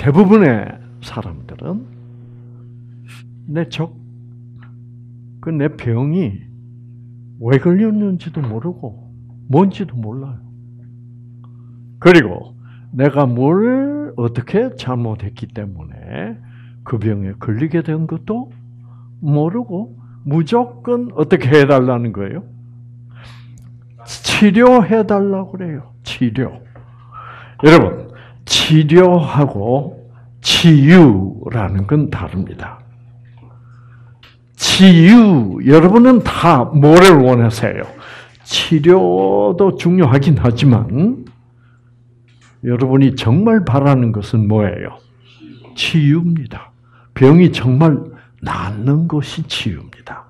대부분의 사람들은 내 병이 왜 걸렸는지도 모르고 뭔지도 몰라요. 그리고 내가 뭘 어떻게 잘못했기 때문에 그 병에 걸리게 된 것도 모르고 무조건 어떻게 해달라는 거예요? 치료해달라고 그래요. 치료. 여러분, 치료하고 치유라는 건 다릅니다. 치유, 여러분은 다 뭐를 원하세요? 치료도 중요하긴 하지만 여러분이 정말 바라는 것은 뭐예요? 치유입니다. 병이 정말 낫는 것이 치유입니다.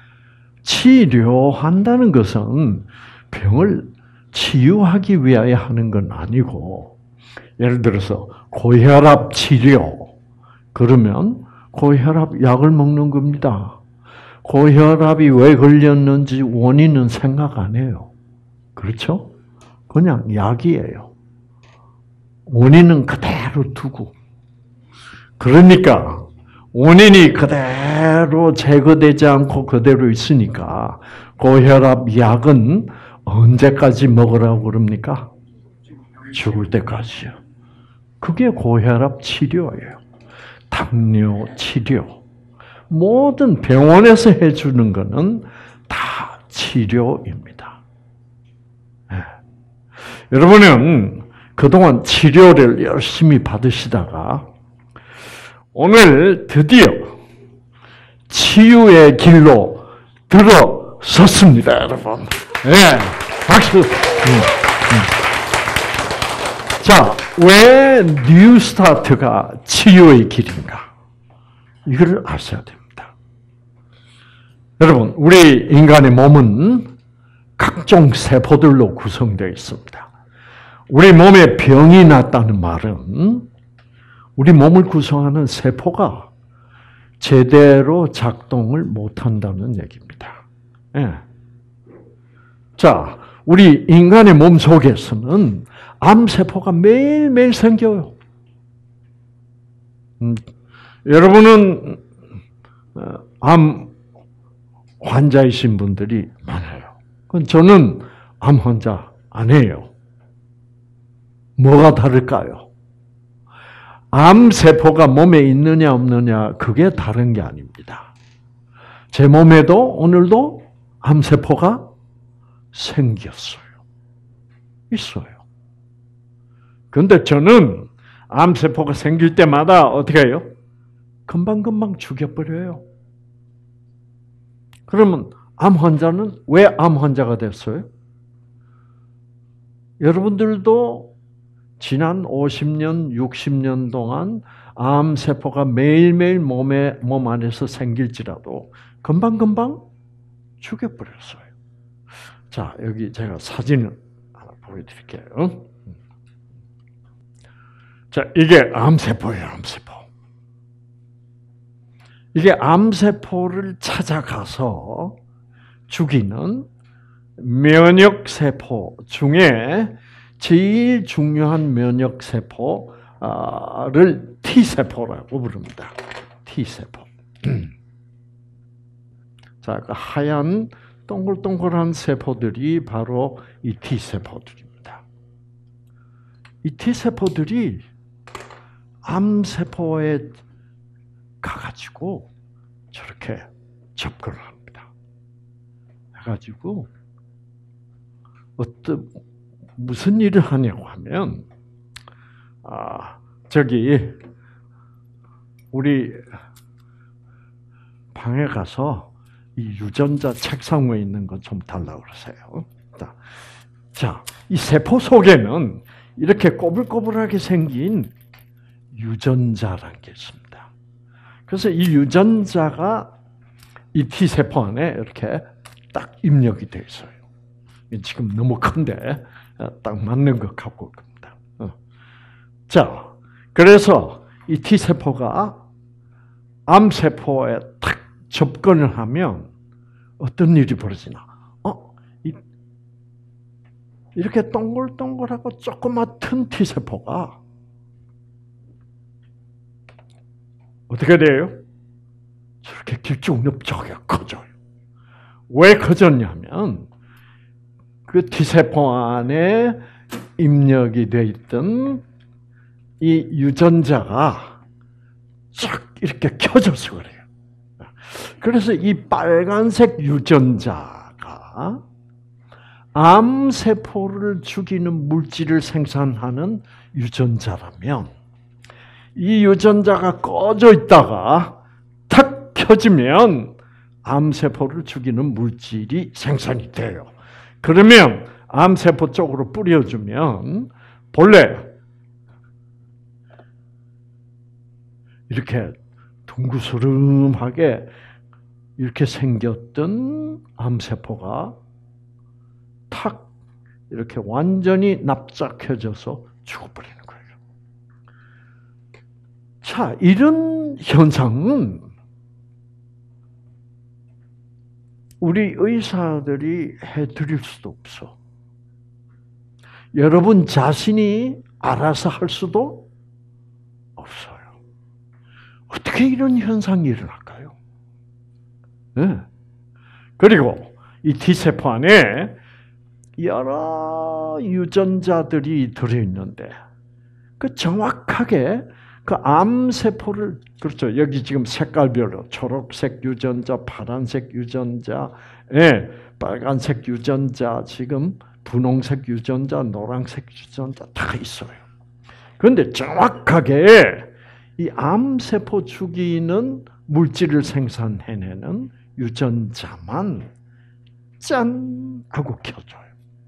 치료한다는 것은 병을 치유하기 위하여 하는 건 아니고, 예를 들어서 고혈압 치료, 그러면 고혈압 약을 먹는 겁니다. 고혈압이 왜 걸렸는지 원인은 생각 안 해요. 그렇죠? 그냥 약이에요. 원인은 그대로 두고. 그러니까 원인이 그대로 제거되지 않고 그대로 있으니까 고혈압 약은 언제까지 먹으라고 그럽니까? 죽을 때까지요. 그게 고혈압 치료예요. 당뇨 치료. 모든 병원에서 해주는 것은 다 치료입니다. 네. 여러분은 그동안 치료를 열심히 받으시다가 오늘 드디어 치유의 길로 들어섰습니다, 여러분. 네, 박수. 자, 왜 뉴스타트가 치유의 길인가? 이걸 아셔야 됩니다. 여러분, 우리 인간의 몸은 각종 세포들로 구성되어 있습니다. 우리 몸에 병이 났다는 말은 우리 몸을 구성하는 세포가 제대로 작동을 못한다는 얘기입니다. 네. 자, 우리 인간의 몸 속에서는 암세포가 매일매일 생겨요. 여러분은 암 환자이신 분들이 많아요. 저는 암 환자 아니에요. 뭐가 다를까요? 암세포가 몸에 있느냐 없느냐 그게 다른 게 아닙니다. 제 몸에도 오늘도 암세포가 생겼어요. 있어요. 그런데 저는 암세포가 생길 때마다 어떻게 해요? 금방금방 죽여버려요. 그러면 암 환자는 왜 암 환자가 됐어요? 여러분들도 지난 50년, 60년 동안 암세포가 매일매일 몸 안에서 생길지라도 금방금방 죽여버렸어요. 자, 여기 제가 사진을 하나 보여드릴게요. 자, 이게 암세포예요, 암세포. 이게 암세포를 찾아가서 죽이는 면역세포 중에 제일 중요한 면역세포를 T세포라고 부릅니다. T세포. 자, 그 하얀 동글동글한 세포들이 바로 이 T세포들입니다. 이 T세포들이 암세포에 가가지고 저렇게 접근을 합니다. 해가지고 무슨 일을 하냐고 하면, 저기 우리 방에 가서 이 유전자 책상 위에 있는 거 좀 달라고 그러세요. 자, 이 세포 속에는 이렇게 꼬불꼬불하게 생긴 유전자라는 게 있습니다. 그래서 이 유전자가 이 T세포 안에 이렇게 딱 입력이 되어 있어요. 지금 너무 큰데 딱 맞는 것 갖고 올 겁니다. 자, 그래서 이 T세포가 암세포에 탁 접근을 하면 어떤 일이 벌어지나? 이렇게 동글동글하고 조그맣던 T세포가 어떻게 돼요? 저렇게 길쭉넓적하게 커져요. 왜 커졌냐면 그 T세포 안에 입력이 되어 있던 이 유전자가 쫙 이렇게 켜져서 그래요. 그래서 이 빨간색 유전자가 암세포를 죽이는 물질을 생산하는 유전자라면 이 유전자가 꺼져 있다가 탁 켜지면 암세포를 죽이는 물질이 생산이 돼요. 그러면 암세포 쪽으로 뿌려주면 본래 이렇게 둥그스름하게 이렇게 생겼던 암세포가 탁 이렇게 완전히 납작해져서 죽어버리는 거예요. 자, 이런 현상은 우리 의사들이 해드릴 수도 없어. 여러분 자신이 알아서 할 수도 없어요. 어떻게 이런 현상이 일어날까요? 네. 그리고 이 T세포 안에 여러 유전자들이 들어있는데 그 정확하게 그 암세포를 그렇죠. 여기 지금 색깔별로 초록색 유전자, 파란색 유전자, 빨간색 유전자, 지금 분홍색 유전자, 노란색 유전자 다 있어요. 그런데 정확하게 이 암세포 죽이는 물질을 생산해내는 유전자만 짠 하고 켜져요.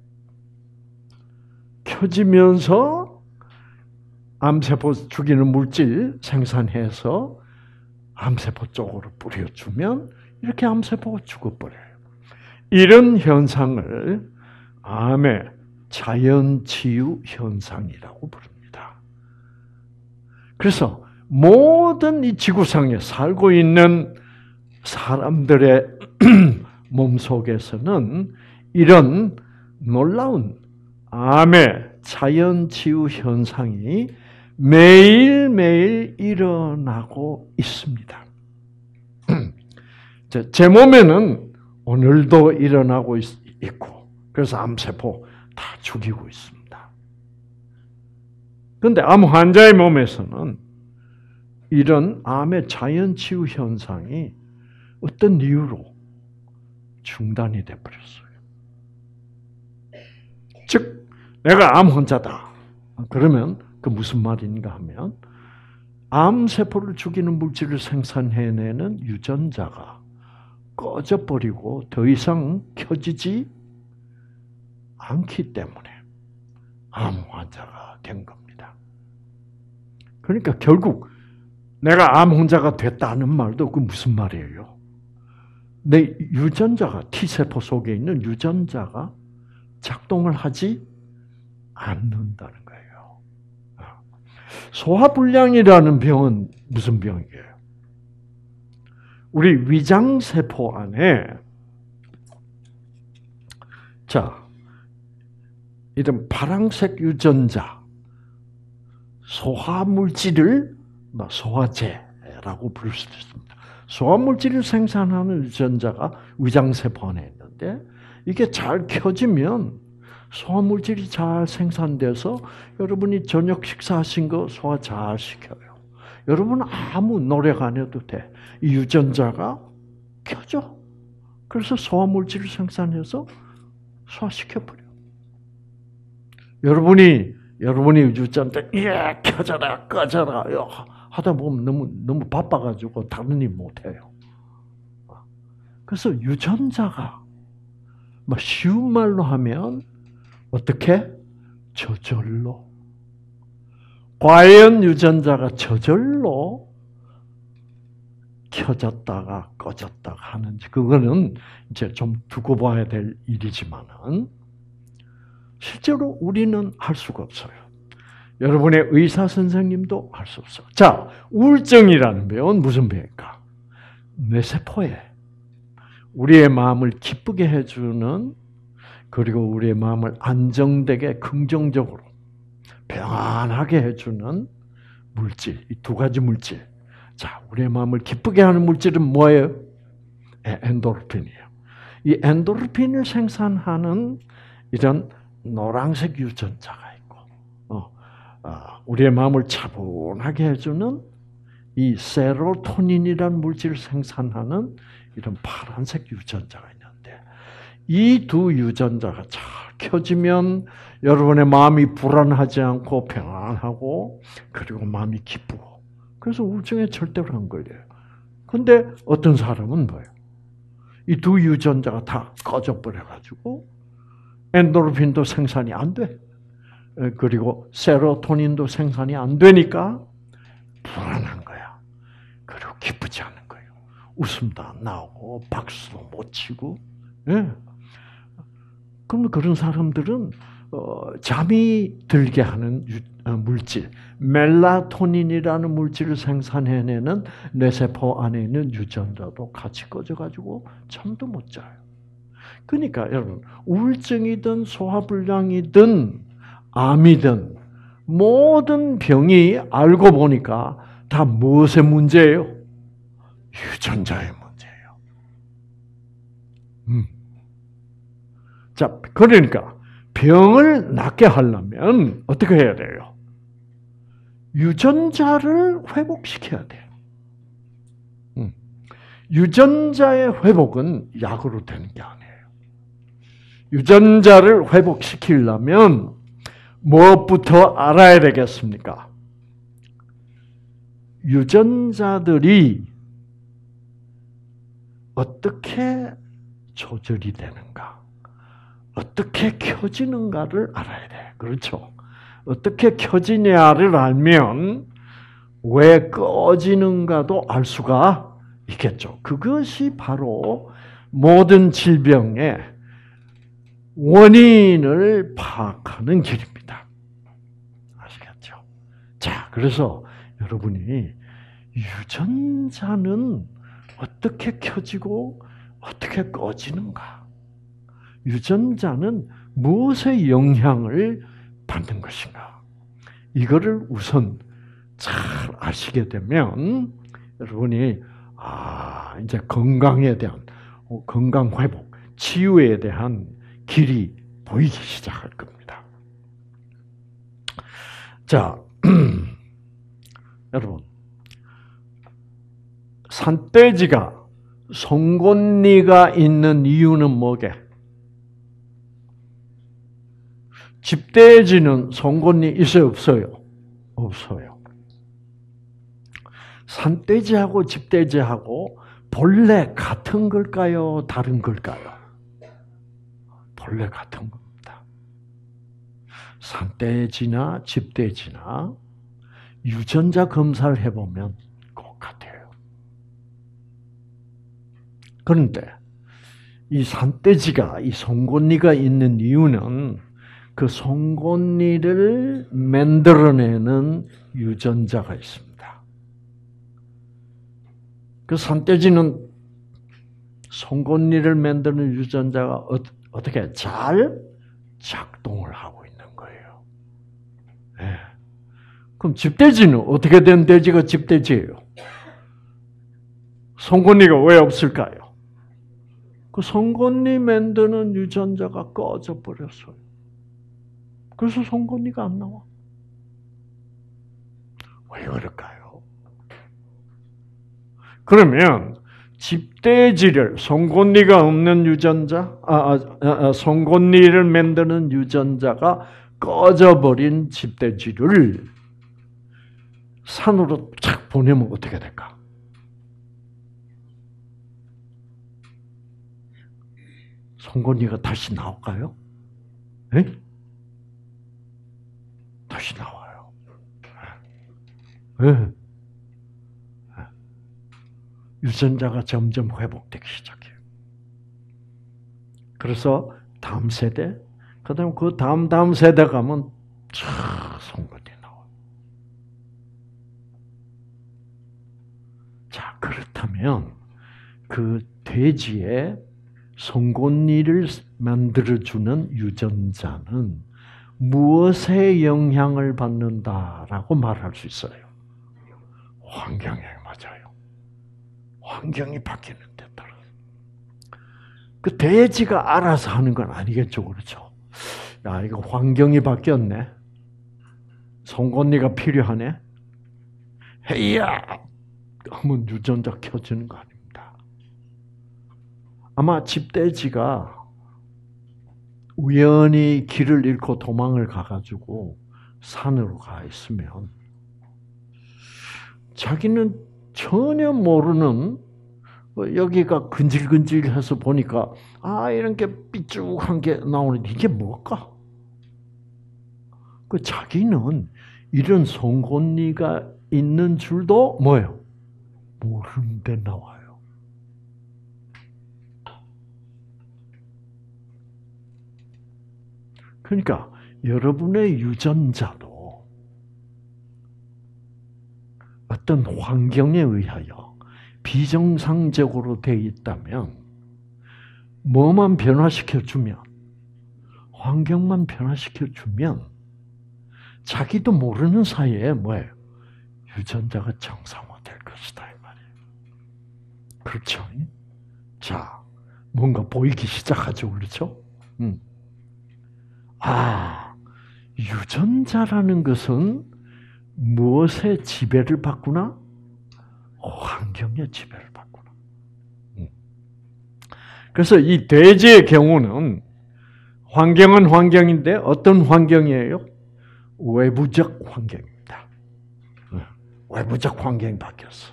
켜지면서 암세포 죽이는 물질 생산해서 암세포 쪽으로 뿌려주면 이렇게 암세포가 죽어버려요. 이런 현상을 암의 자연치유 현상이라고 부릅니다. 그래서 모든 이 지구상에 살고 있는 사람들의 몸속에서는 이런 놀라운 암의 자연치유 현상이 매일매일 일어나고 있습니다. 제 몸에는 오늘도 일어나고 있고, 그래서 암세포 다 죽이고 있습니다. 그런데 암 환자의 몸에서는 이런 암의 자연치유 현상이 어떤 이유로 중단이 되어버렸어요. 즉, 내가 암 환자다. 그러면 그 무슨 말인가 하면 암세포를 죽이는 물질을 생산해내는 유전자가 꺼져버리고 더 이상 켜지지 않기 때문에 암 환자가 된 겁니다. 그러니까 결국 내가 암 환자가 됐다는 말도 그 무슨 말이에요? 내 유전자가 T세포 속에 있는 유전자가 작동을 하지 않는다는 거예요. 소화불량이라는 병은 무슨 병이에요? 우리 위장세포 안에 이런 파란색 유전자, 소화물질을 소화제라고 부를 수도 있습니다. 소화물질을 생산하는 유전자가 위장세포 안에 있는데 이게 잘 켜지면 소화물질이 잘 생산돼서 여러분이 저녁 식사하신 거 소화 잘 시켜요. 여러분 아무 노력 안 해도 돼. 이 유전자가 켜져. 그래서 소화물질을 생산해서 소화시켜버려. 여러분이 유전자 켜져라 꺼져라 하다 보면 너무 바빠가지고 다른 일 못해요. 그래서 유전자가 쉬운 말로 하면 어떻게? 저절로. 과연 유전자가 저절로 켜졌다가 꺼졌다가 하는지 그거는 이제 좀 두고 봐야 될 일이지만은 실제로 우리는 할 수가 없어요. 여러분의 의사 선생님도 할 수 없어요. 자, 우울증이라는 병은 무슨 병일까? 뇌세포에 우리의 마음을 기쁘게 해주는 그리고 우리의 마음을 안정되게 긍정적으로 평안하게 해주는 물질, 이 두 가지 물질, 자, 우리의 마음을 기쁘게 하는 물질은 뭐예요? 엔도르핀이에요. 이 엔도르핀을 생산하는 이런 노란색 유전자가 있고, 우리의 마음을 차분하게 해주는 이 세로토닌이라는 물질을 생산하는 이런 파란색 유전자가 있는데, 이 두 유전자가 잘 켜지면 여러분의 마음이 불안하지 않고 평안하고, 그리고 마음이 기쁘고, 그래서 우울증에 절대로 안 걸려요. 근데 어떤 사람은 뭐예요? 이 두 유전자가 다 꺼져버려가지고 엔도르핀도 생산이 안 돼. 그리고 세로토닌도 생산이 안 되니까 불안한 거야. 그리고 기쁘지 않은 거예요. 웃음도 안 나오고 박수도 못 치고. 예. 그럼 그런 사람들은 잠이 들게 하는 물질, 멜라토닌이라는 물질을 생산해내는 뇌세포 안에 있는 유전자도 같이 꺼져가지고 잠도 못 자요. 그러니까 여러분, 우울증이든 소화불량이든 암이든 모든 병이 알고 보니까 다 무엇의 문제예요? 유전자의 문제예요. 자, 그러니까 병을 낫게 하려면 어떻게 해야 돼요? 유전자를 회복시켜야 돼요. 유전자의 회복은 약으로 되는 게 아니에요. 유전자를 회복시키려면 무엇부터 알아야 되겠습니까? 유전자들이 어떻게 조절이 되는가, 어떻게 켜지는가를 알아야 돼. 그렇죠? 어떻게 켜지냐를 알면 왜 꺼지는가도 알 수가 있겠죠. 그것이 바로 모든 질병의 원인을 파악하는 길입니다. 아시겠죠? 자, 그래서 여러분이 유전자는 어떻게 켜지고 어떻게 꺼지는가? 유전자는 무엇의 영향을 받는 것인가? 이거를 우선 잘 아시게 되면 여러분이 이제 건강에 대한 건강 회복, 치유에 대한 길이 보이기 시작할 겁니다. 자, 여러분, 산돼지가 송곳니가 있는 이유는 뭐게? 집돼지는 송곳니 있어요, 없어요? 없어요. 산돼지하고 집돼지하고 본래 같은 걸까요? 다른 걸까요? 본래 같은 겁니다. 산돼지나 집돼지나 유전자 검사를 해보면 똑같아요. 그런데 이 산돼지가 이 송곳니가 있는 이유는 그 송곳니를 만들어내는 유전자가 있습니다. 그 산돼지는 송곳니를 만드는 유전자가 어떻게 잘 작동을 하고 있는 거예요. 네. 그럼 집돼지는 어떻게 된 돼지가 집돼지예요? 송곳니가 왜 없을까요? 그 송곳니 만드는 유전자가 꺼져 버렸어요. 그래서 송곳니가 안 나와. 왜 그럴까요? 그러면 집돼지를 송곳니가 없는 유전자, 송곳니를 만드는 유전자가 꺼져버린 집돼지를 산으로 착 보내면 어떻게 될까? 송곳니가 다시 나올까요? 네? 다시 나와요. 네. 유전자가 점점 회복되기 시작해요. 그래서 다음 세대, 그다음 그 다음 세대 가면 송곳니 나와요. 자, 그렇다면 그 돼지의 송곳니를 만들어주는 유전자는 무엇에 영향을 받는다라고 말할 수 있어요? 환경에 맞아요. 환경이 바뀌는 데 따라. 그 돼지가 알아서 하는 건 아니겠죠, 그렇죠? 야, 이거 환경이 바뀌었네. 송곳니가 필요하네. 헤이야! 하면 유전자 켜지는 거 아닙니다. 아마 집돼지가 우연히 길을 잃고 도망을 가가지고 산으로 가 있으면 자기는 전혀 모르는 여기가 근질근질해서 보니까 이런 게 삐죽한 게 나오는데 이게 뭘까? 그 자기는 이런 송곳니가 있는 줄도 뭐예요? 모르는데 나와요. 그러니까 여러분의 유전자도 어떤 환경에 의하여 비정상적으로 되어 있다면 뭐만 변화시켜주면 환경만 변화시켜주면 자기도 모르는 사이에 뭐예요? 유전자가 정상화될 것이다 이 말이에요. 그렇죠? 자, 뭔가 보이기 시작하죠, 그렇죠? 유전자라는 것은 무엇의 지배를 받구나? 환경의 지배를 받구나. 그래서 이 돼지의 경우는 환경은 환경인데 어떤 환경이에요? 외부적 환경입니다. 외부적 환경이 바뀌었어.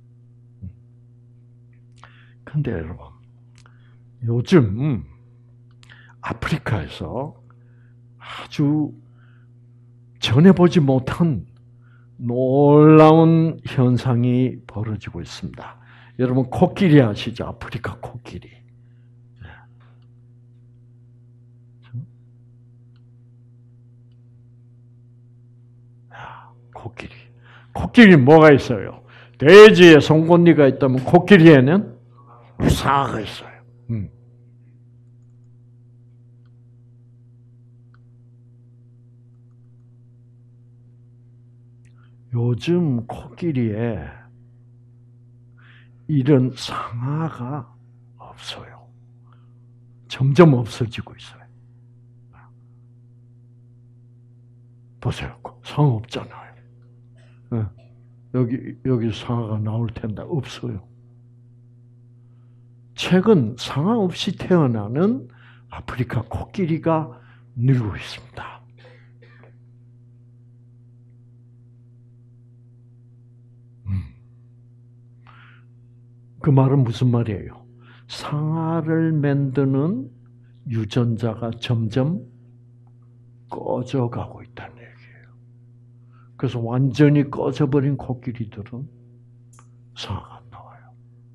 근데 여러분, 요즘 아프리카에서 아주 전에 보지 못한 놀라운 현상이 벌어지고 있습니다. 여러분 코끼리 아시죠? 아프리카 코끼리. 코끼리. 코끼리는 뭐가 있어요? 돼지에 송곳니가 있다면 코끼리에는 상아가 있어요. 요즘 코끼리에 이런 상아가 없어요. 점점 없어지고 있어요. 보세요. 상아 없잖아요. 여기 상아가 나올 텐데 없어요. 최근 상아 없이 태어나는 아프리카 코끼리가 늘고 있습니다. 그 말은 무슨 말이에요? 상아를 만드는 유전자가 점점 꺼져가고 있다는 얘기예요. 그래서 완전히 꺼져버린 코끼리들은 상아가 안 나와요.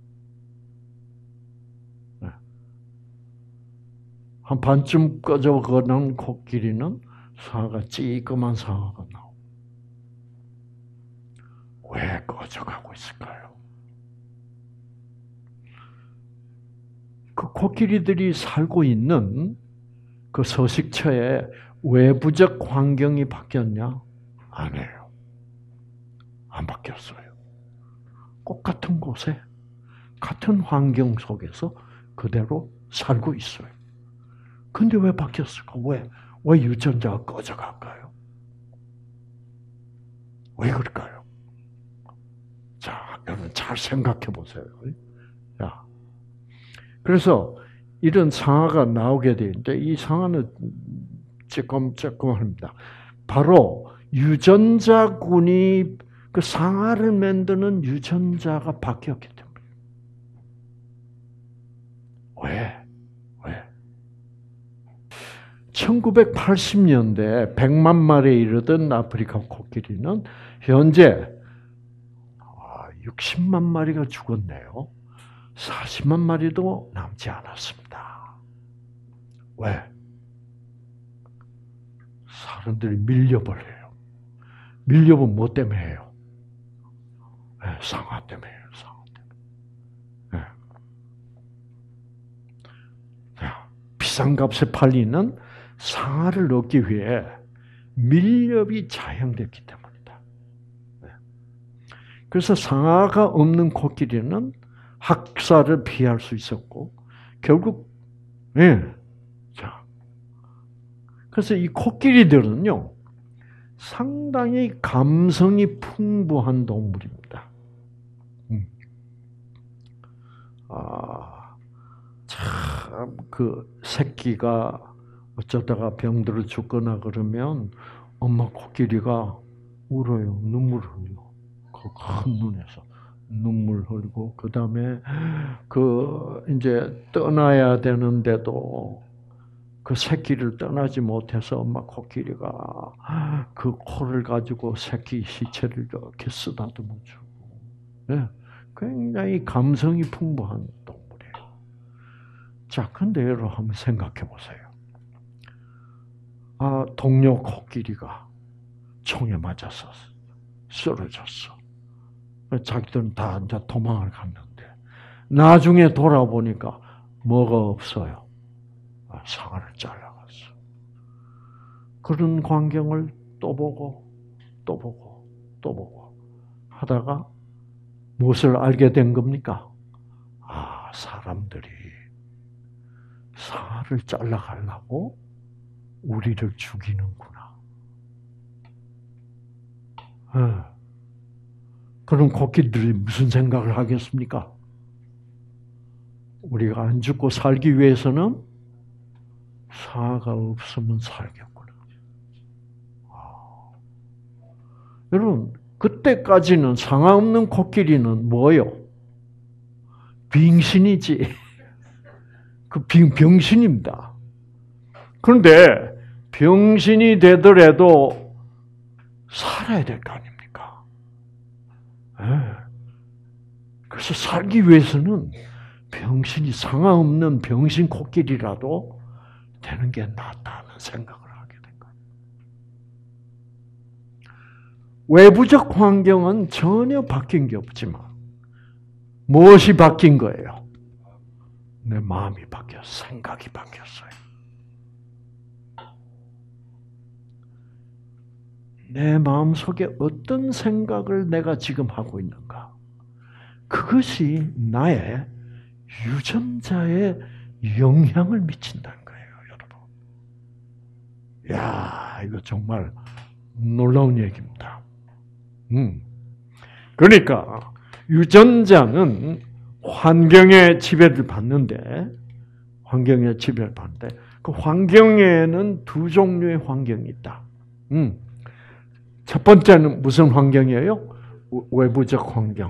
한 반쯤 꺼져가는 코끼리는 상아가 찌끄만 상아가 나와요. 왜 꺼져가고 있을까요? 그 코끼리들이 살고 있는 그 서식처에 외부적 환경이 바뀌었냐? 아니에요. 안 바뀌었어요. 똑같은 곳에, 같은 환경 속에서 그대로 살고 있어요. 근데 왜 바뀌었을까? 왜 유전자가 꺼져갈까요? 왜 그럴까요? 자, 여러분 잘 생각해 보세요. 자. 그래서 이런 상아가 나오게 되는데 이 상아는 쬐끔쬐끔합니다. 바로 유전자군이 그 상아를 만드는 유전자가 바뀌었기 때문에. 왜? 1980년대 100만 마리에 이르던 아프리카 코끼리는 현재 60만 마리가 죽었네요. 40만 마리도 남지 않았습니다. 왜? 사람들이 밀려버려요. 밀려보면 뭐 때문에 해요? 네, 상아 때문에 해요. 상아 때문에. 네. 비싼 값에 팔리는 상아를 얻기 위해 밀렵이 자행됐기 때문이다. 네. 그래서 상아가 없는 코끼리는 학살을 피할 수 있었고 결국 예. 자. 그래서 이 코끼리들은요. 상당히 감성이 풍부한 동물입니다. 참, 그 새끼가 어쩌다가 병들어 죽거나 그러면 엄마 코끼리가 울어요. 눈물 흘려. 그 큰 눈에서 눈물 흘리고, 그 다음에 이제 떠나야 되는데도 그 새끼를 떠나지 못해서 엄마 코끼리가 그 코를 가지고 새끼 시체를 이렇게 쓰다듬어 주고, 네. 굉장히 감성이 풍부한 동물이에요. 자, 근데 여러분 한번 생각해 보세요. 동료 코끼리가 총에 맞아서 쓰러졌어. 자기들은 다 이제 도망을 갔는데, 나중에 돌아보니까 뭐가 없어요. 상아를 잘라갔어. 그런 광경을 또 보고 하다가 무엇을 알게 된 겁니까? 사람들이 상아를 잘라가려고 우리를 죽이는구나. 그럼 코끼리들이 무슨 생각을 하겠습니까? 우리가 안 죽고 살기 위해서는 상아가 없으면 살겠구나. 여러분, 그때까지는 상아 없는 코끼리는 뭐예요? 빙신이지. 그 병신입니다. 그런데 병신이 되더라도 살아야 될 거 아닙니까? 그래서 살기 위해서는 병신이 상아 없는 병신 코끼리라도 되는 게 낫다는 생각을 하게 된 거예요. 외부적 환경은 전혀 바뀐 게 없지만 무엇이 바뀐 거예요? 내 마음이 바뀌었어요. 생각이 바뀌었어요. 내 마음속에 어떤 생각을 내가 지금 하고 있는가? 그것이 나의 유전자에 영향을 미친다는 거예요, 여러분. 야, 이거 정말 놀라운 얘기입니다. 그러니까 유전자는 환경에 지배를 받는데, 그 환경에는 두 종류의 환경이 있다. 첫 번째는 무슨 환경이에요? 외부적 환경.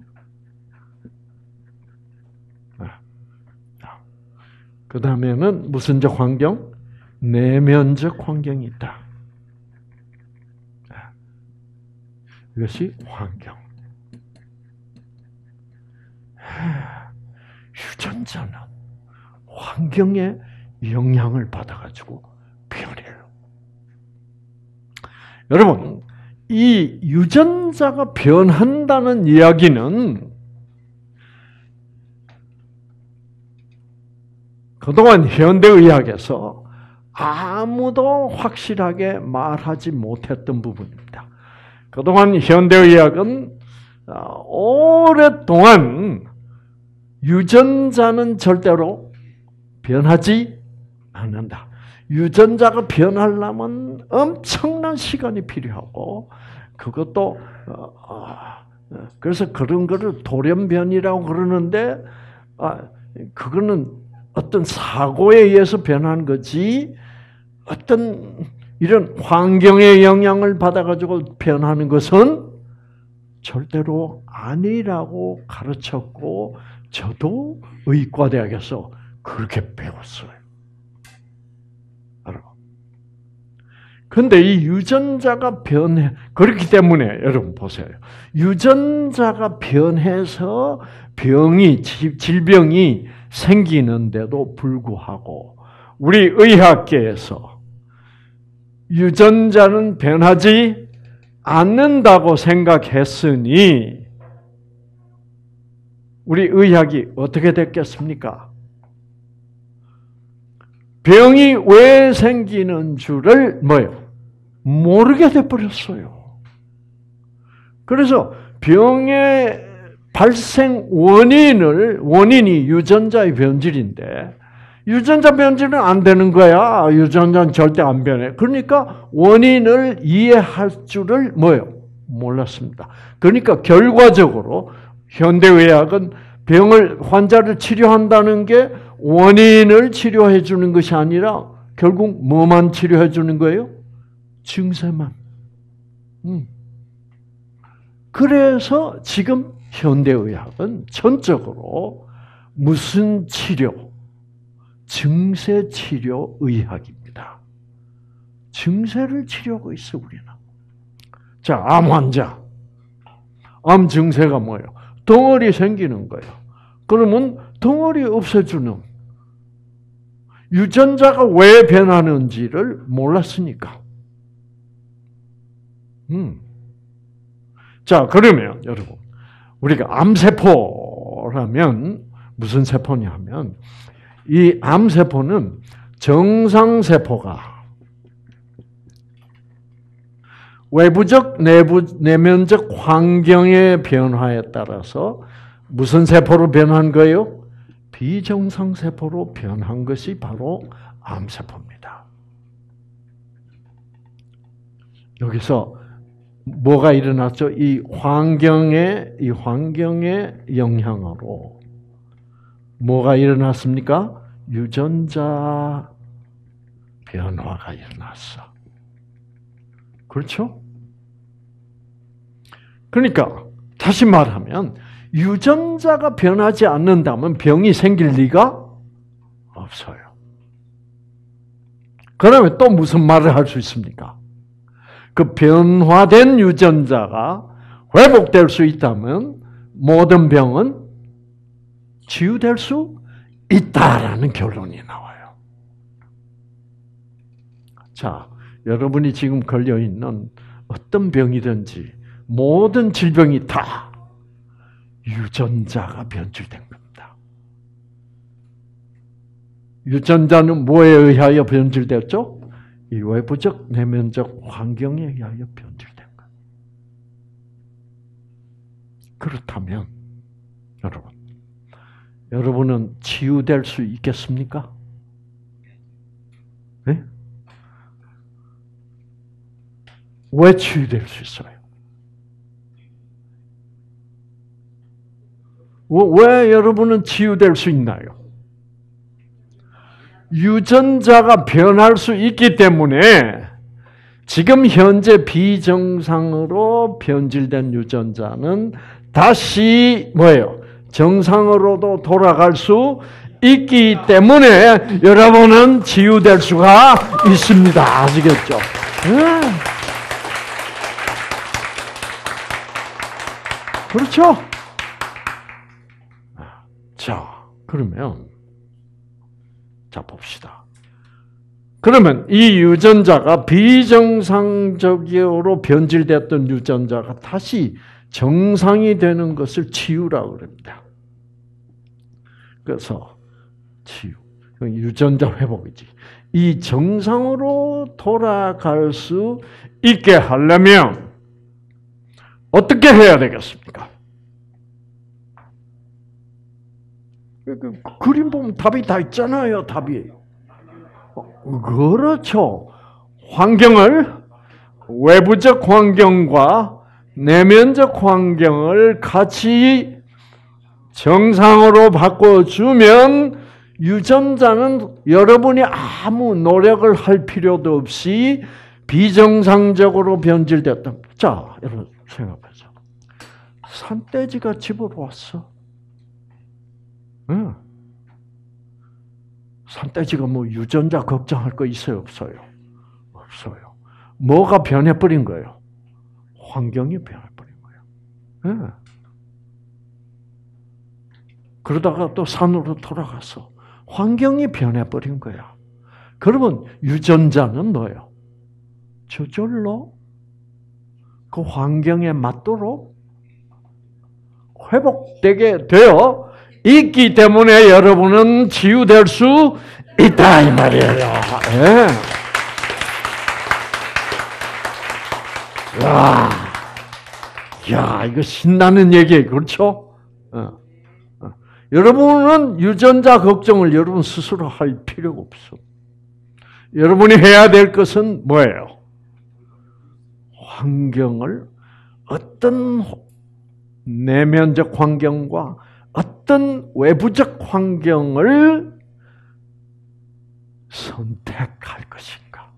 그 다음에는 무슨적 환경? 내면적 환경이 있다. 이것이 환경. 유전자는 환경에 영향을 받아가지고 변해요. 여러분, 이 유전자가 변한다는 이야기는 그동안 현대의학에서 아무도 확실하게 말하지 못했던 부분입니다. 그동안 현대의학은 오랫동안 유전자는 절대로 변하지 않는다. 유전자가 변하려면 엄청난 시간이 필요하고, 그것도 그래서 그런 거를 돌연변이라고 그러는데, 그거는 어떤 사고에 의해서 변한 거지, 어떤 이런 환경의 영향을 받아가지고 변하는 것은 절대로 아니라고 가르쳤고, 저도 의과대학에서 그렇게 배웠어요. 그런데 이 유전자가 변해, 그렇기 때문에 여러분 보세요. 유전자가 변해서 질병이 생기는데도 불구하고 우리 의학계에서 유전자는 변하지 않는다고 생각했으니 우리 의학이 어떻게 됐겠습니까? 병이 왜 생기는 줄을 모르게 돼버렸어요. 그래서 병에 발생 원인이 유전자의 변질인데, 유전자 변질은 안 되는 거야. 유전자는 절대 안 변해. 그러니까 원인을 이해할 줄을 몰랐습니다. 그러니까 결과적으로 현대의학은 환자를 치료한다는 게 원인을 치료해 주는 것이 아니라 결국 뭐만 치료해 주는 거예요? 증세만. 그래서 지금 현대의학은 전적으로 무슨 치료? 증세 치료 의학입니다. 증세를 치료하고 있어, 우리는. 자, 암 환자. 암 증세가 뭐예요? 덩어리 생기는 거예요. 그러면 덩어리 없애주는 유전자가 왜 변하는지를 몰랐으니까. 자, 그러면 여러분, 우리가 암세포라면 무슨 세포냐면, 이 암세포는 정상세포가 외부적, 내면적 환경의 변화에 따라서 무슨 세포로 변한 거예요? 비정상세포로 변한 것이 바로 암세포입니다. 여기서 뭐가 일어났죠? 이 환경의 영향으로 뭐가 일어났습니까? 유전자 변화가 일어났어. 그렇죠? 그러니까 다시 말하면 유전자가 변하지 않는다면 병이 생길 리가 없어요. 그러면 또 무슨 말을 할 수 있습니까? 그 변화된 유전자가 회복될 수 있다면 모든 병은 치유될 수 있다라는 결론이 나와요. 자, 여러분이 지금 걸려있는 어떤 병이든지 모든 질병이 다 유전자가 변질된 겁니다. 유전자는 뭐에 의하여 변질됐죠? 이 외부적, 내면적 환경에 의하여 변질된 거예요. 그렇다면 여러분은 치유될 수 있겠습니까? 네? 왜 치유될 수 있어요? 왜 여러분은 치유될 수 있나요? 유전자가 변할 수 있기 때문에 지금 현재 비정상으로 변질된 유전자는 다시 정상으로도 돌아갈 수 있기 때문에 여러분은 치유될 수가 있습니다. 아시겠죠? 그렇죠? 자, 그러면 봅시다. 그러면 이 유전자가 비정상적으로 변질됐던 유전자가 다시 정상이 되는 것을 치유라고 그럽니다. 그래서 치유, 유전자 회복이지. 이 정상으로 돌아갈 수 있게 하려면 어떻게 해야 되겠습니까? 그림 보면 답이 다 있잖아요, 답이. 그렇죠. 외부적 환경과 내면적 환경을 같이 정상으로 바꿔주면 유전자는 여러분이 아무 노력을 할 필요도 없이 비정상적으로 변질됐다. 자, 여러분 생각하세요. 산돼지가 집으로 왔어. 응. 산돼지가 유전자 걱정할 거 있어요, 없어요? 없어요. 뭐가 변해버린 거예요? 환경이 변해버린 거예요. 응. 그러다가 또 산으로 돌아가서 환경이 변해버린 거야. 그러면 유전자는 뭐예요? 저절로 그 환경에 맞도록 회복되게 되어 있기 때문에 여러분은 치유될 수 있다 이 말이에요. 네. 야, 이거 신나는 얘기예요. 그렇죠? 어. 여러분은 유전자 걱정을 여러분 스스로 할 필요가 없어. 여러분이 해야 될 것은 뭐예요? 환경을 어떤 내면적 환경과 어떤 외부적 환경을 선택할 것인가.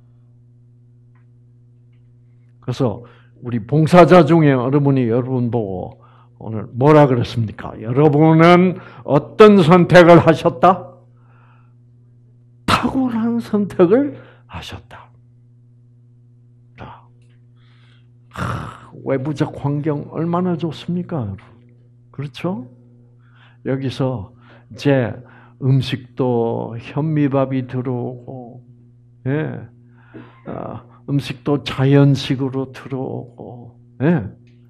그래서 우리 봉사자 중에 여러분이 여러분 보고 오늘 뭐라 그랬습니까? 여러분은 어떤 선택을 하셨다? 탁월한 선택을 하셨다. 외부적 환경 얼마나 좋습니까, 여러분? 그렇죠? 여기서 이제 음식도 현미밥이 들어오고, 예, 음식도 자연식으로 들어오고, 예.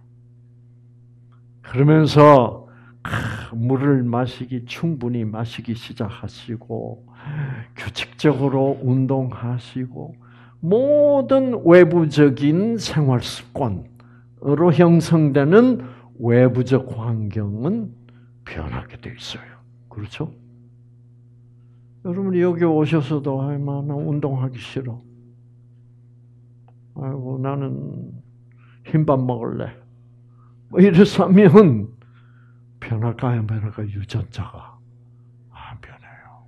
그러면서 물을 충분히 마시기 시작하시고, 규칙적으로 운동하시고, 모든 외부적인 생활 습관으로 형성되는 외부적 환경은 변하게 돼 있어요. 그렇죠? 여러분이 여기 오셔서도 나 운동하기 싫어. 아이고 나는 흰밥 먹을래. 뭐 이래서 하면 변할까요? 안 변할까요? 유전자가 안 변해요.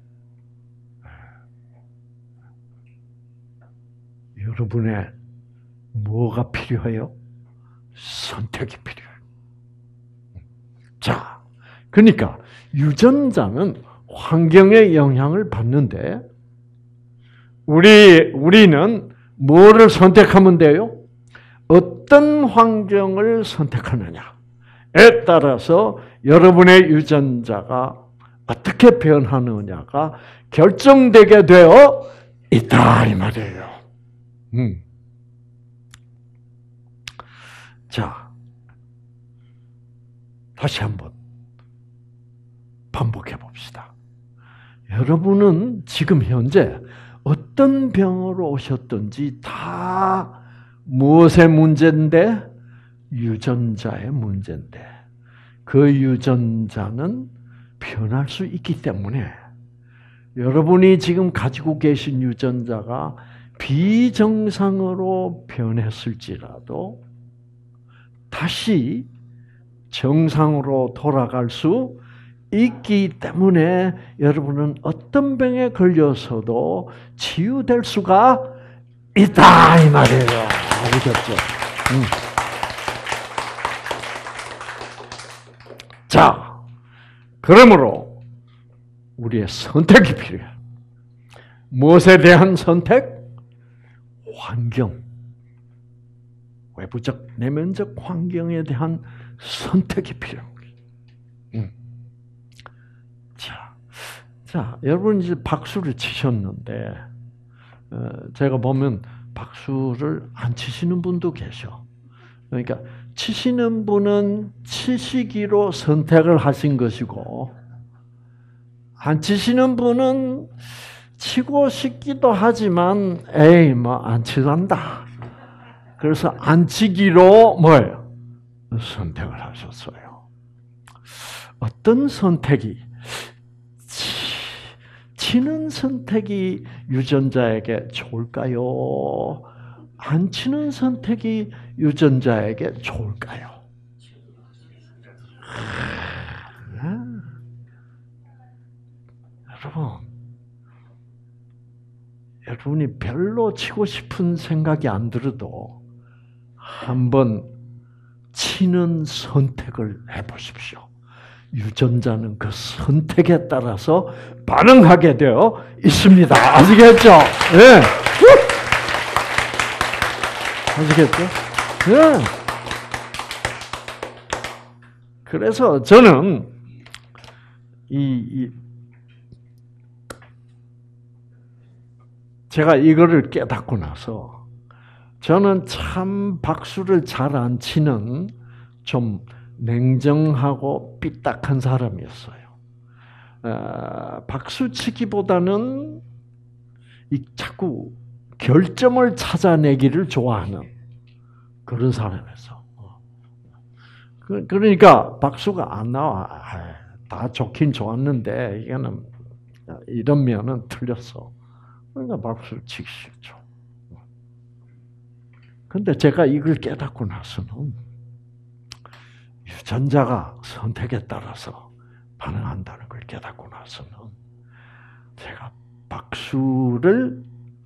여러분의 뭐가 필요해요? 선택이 필요해요. 자, 그러니까 유전자는 환경의 영향을 받는데 우리는 뭐를 선택하면 돼요? 어떤 환경을 선택하느냐에 따라서 여러분의 유전자가 어떻게 변하느냐가 결정되게 되어 있다 이 말이에요. 자, 다시 한번 반복해 봅시다. 여러분은 지금 현재 어떤 병으로 오셨든지 다 무엇의 문제인데? 유전자의 문제인데 그 유전자는 변할 수 있기 때문에 여러분이 지금 가지고 계신 유전자가 비정상으로 변했을지라도 다시 정상으로 돌아갈 수 있기 때문에 여러분은 어떤 병에 걸려서도 치유될 수가 있다 이 말이에요. 아시겠죠? 자, 그러므로 우리의 선택이 필요해요. 무엇에 대한 선택? 환경. 외부적, 내면적 환경에 대한 선택이 필요합니다. 자, 여러분 이제 박수를 치셨는데, 제가 보면 박수를 안 치시는 분도 계셔. 그러니까 치시는 분은 치시기로 선택을 하신 것이고, 안 치시는 분은 치고 싶기도 하지만, 안 치란다. 그래서 안 치기로 뭐예요? 선택을 하셨어요. 어떤 선택이 치는 선택이 유전자에게 좋을까요? 안 치는 선택이 유전자에게 좋을까요? 여러분이 별로 치고 싶은 생각이 안 들어도 한번 치는 선택을 해보십시오. 유전자는 그 선택에 따라서 반응하게 되어 있습니다. 아시겠죠? 네. 아시겠죠? 네. 그래서 저는 제가 이거를 깨닫고 나서 저는 참 박수를 잘 안 치는 좀 냉정하고 삐딱한 사람이었어요. 박수치기보다는 자꾸 결점을 찾아내기를 좋아하는 그런 사람이었어. 그러니까 박수가 안 나와. 다 좋긴 좋았는데 이거는 이런 면은 틀렸어. 그러니까 박수를 치기 싫죠. 근데 제가 이걸 깨닫고 나서는 유전자가 선택에 따라서 반응한다는 걸 깨닫고 나서는 제가 박수를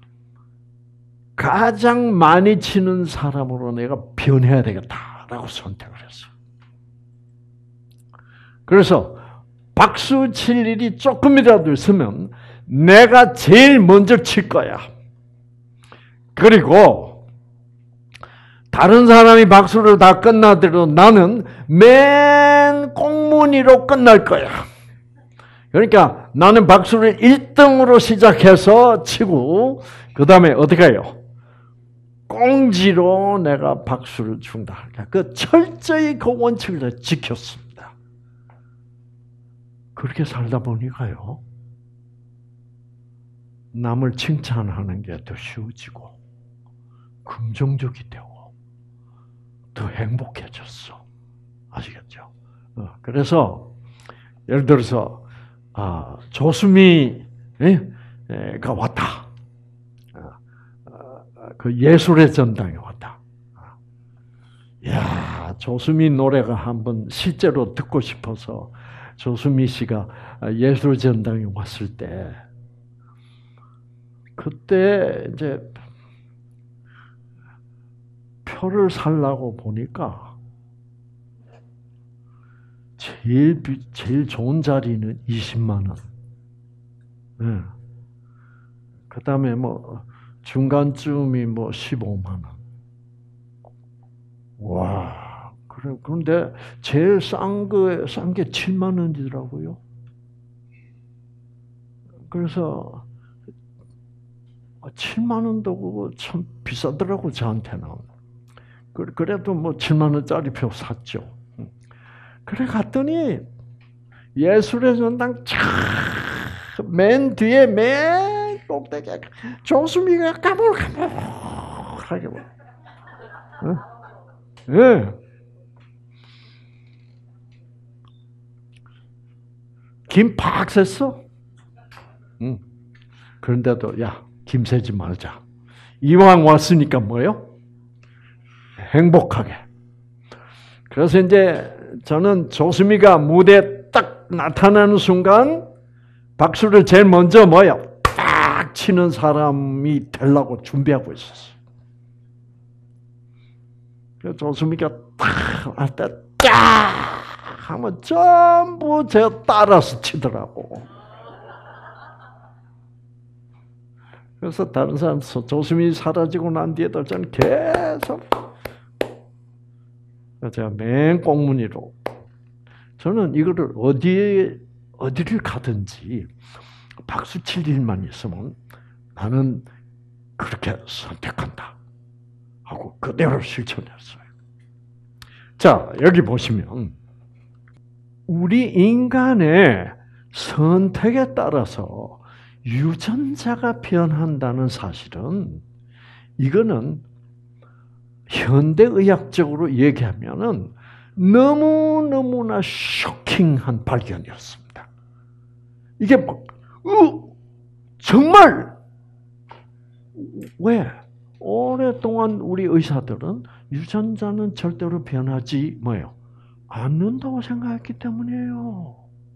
가장 많이 치는 사람으로 내가 변해야 되겠다라고 선택을 했어요. 그래서 박수 칠 일이 조금이라도 있으면 내가 제일 먼저 칠 거야. 그리고 다른 사람이 박수를 다 끝나더라도 나는 맨 꽁무니로 끝날 거야. 그러니까 나는 박수를 1등으로 시작해서 치고 그 다음에 어떻게 해요? 꽁지로 내가 박수를 준다. 그 철저히 그 원칙을 지켰습니다. 그렇게 살다 보니까요, 남을 칭찬하는 게 더 쉬워지고 긍정적이 되고 더 행복해졌어. 아시겠죠? 그래서 예를 들어서 조수미가 왔다. 그 예술의 전당에 왔다. 야, 조수미 노래가 한번 실제로 듣고 싶어서 조수미 씨가 예술의 전당에 왔을 때 그때 이제 표를 살라고 보니까 제일 좋은 자리는 20만 원. 네. 그 다음에 뭐 중간쯤이 뭐 15만 원. 와, 그래. 그런데 제일 싼 게 7만 원이더라고요. 그래서 7만 원도 그거 참 비싸더라고 저한테는. 그래도 뭐 7만 원짜리 표 샀죠. 그래 갔더니 예술의 전당 맨 뒤에 맨 꼭대기에 조수미가 까불까불하게 뭐. 예. 김 팍 샜어. 그런데도 야, 김 새지 말자. 이왕 왔으니까 뭐요? 행복하게. 그래서 이제 저는 조수미가 무대에 딱 나타나는 순간 박수를 제일 먼저 뭐요? 딱 치는 사람이 되려고 준비하고 있었어요. 그래서 조수미가 딱 할 때 딱 하면 전부 제가 따라서 치더라고. 그래서 다른 사람 조수미 사라지고 난 뒤에도 저는 계속 제가 맨 꽁무니로 저는 이거를 어디를 가든지 박수 칠 일만 있으면 나는 그렇게 선택한다 하고 그대로 실천했어요. 자, 여기 보시면 우리 인간의 선택에 따라서 유전자가 변한다는 사실은 이거는 현대의학적으로 얘기하면은 너무너무나 쇼킹한 발견이었습니다. 이게 막, 정말, 왜? 오랫동안 우리 의사들은 유전자는 절대로 변하지, 않는다고 생각했기 때문이에요.